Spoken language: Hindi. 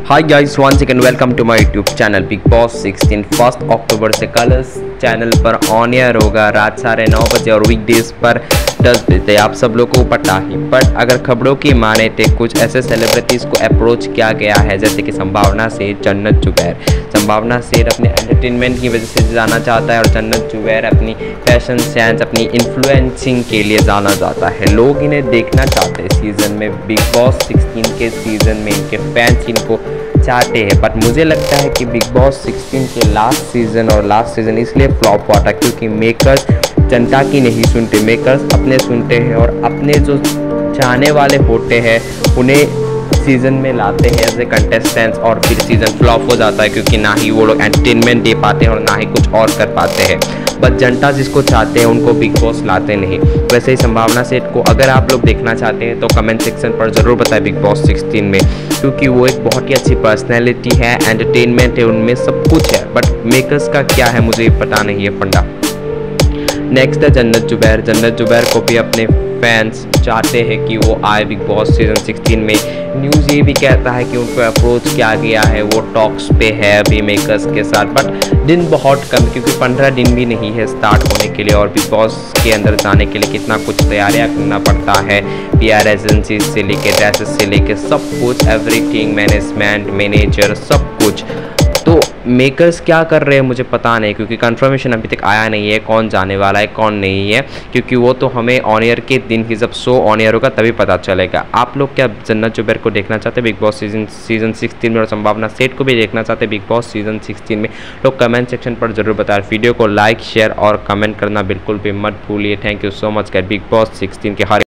Hi guys, once again welcome to my YouTube channel. Bigg Boss 16 1 October से कलर्स चैनल पर ऑन एयर होगा रात 9:30 बजे और वीकडेज पर 10 बजे। आप सब लोगों को पता ही, बट अगर खबरों की माने तो कुछ ऐसे सेलिब्रिटीज़ को अप्रोच किया गया है, जैसे कि संभावना सेठ, जन्नत जुबैर। संभावना सेठ अपने एंटरटेनमेंट की वजह से जाना चाहता है और जन्नत जुबैर अपनी फैशन सेंस, अपनी इन्फ्लुएंसिंग के लिए जाना जाता है। लोग इन्हें देखना चाहते हैं सीज़न में, बिग बॉस 16 के सीज़न में इनके फैंस इनको चाहते हैं। बट मुझे लगता है कि बिग बॉस 16 के लास्ट सीज़न इसलिए फ्लॉप हुआ था क्योंकि मेकर्स जनता की नहीं सुनते, मेकर्स अपने सुनते हैं और अपने जो चाहने वाले होते हैं उन्हें सीज़न में लाते हैं एज ए कंटेस्टेंट्स, और फिर सीज़न फ्लॉप हो जाता है क्योंकि ना ही वो लोग एंटरटेनमेंट दे पाते हैं और ना ही कुछ और कर पाते हैं। बट जनता जिसको चाहते हैं उनको बिग बॉस लाते नहीं। वैसे ही संभावना सेठ को अगर आप लोग देखना चाहते हैं तो कमेंट सेक्शन पर ज़रूर बताएं बिग बॉस 16 में, क्योंकि वो एक बहुत ही अच्छी पर्सनैलिटी है, एंटरटेनमेंट है, उनमें सब कुछ है। बट मेकर्स का क्या है मुझे पता नहीं है फंडा। नेक्स्ट है जन्नत जुबैर। जन्नत जुबैर को भी अपने फैंस चाहते हैं कि वो आए बिग बॉस सीज़न 16 में। न्यूज़ ये भी कहता है कि उनको अप्रोच किया गया है, वो टॉक्स पे है अभी मेकर्स के साथ। बट दिन बहुत कम, क्योंकि 15 दिन भी नहीं है स्टार्ट होने के लिए, और बिग बॉस के अंदर जाने के लिए कितना कुछ तैयारियां करना पड़ता है। PR एजेंसी से लेके ड्रेसेस से लेके सब कुछ, एवरीथिंग, मैनेजमेंट, मैनेजर, सब कुछ। तो मेकर्स क्या कर रहे हैं मुझे पता नहीं, क्योंकि कंफर्मेशन अभी तक आया नहीं है कौन जाने वाला है कौन नहीं है, क्योंकि वो तो हमें ऑन एयर के दिन ही, जब शो ऑन एयर होगा तभी पता चलेगा। आप लोग क्या जन्नत जुबैर को देखना चाहते हैं बिग बॉस सीजन 16 में, और संभावना सेठ को भी देखना चाहते हैं बिग बॉस सीजन 16 में? लोग कमेंट सेक्शन पर जरूर बताएं। वीडियो को लाइक, शेयर और कमेंट करना बिल्कुल भी मत भूलिए। Thank you so much. Bigg Boss 16 के हर